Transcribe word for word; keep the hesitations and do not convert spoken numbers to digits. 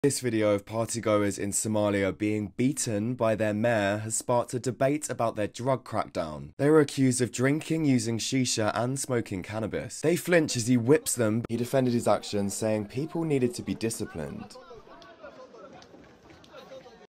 This video of partygoers in Somalia being beaten by their mayor has sparked a debate about their drug crackdown. They were accused of drinking, using shisha and smoking cannabis. They flinch as he whips them. He defended his actions, saying people needed to be disciplined.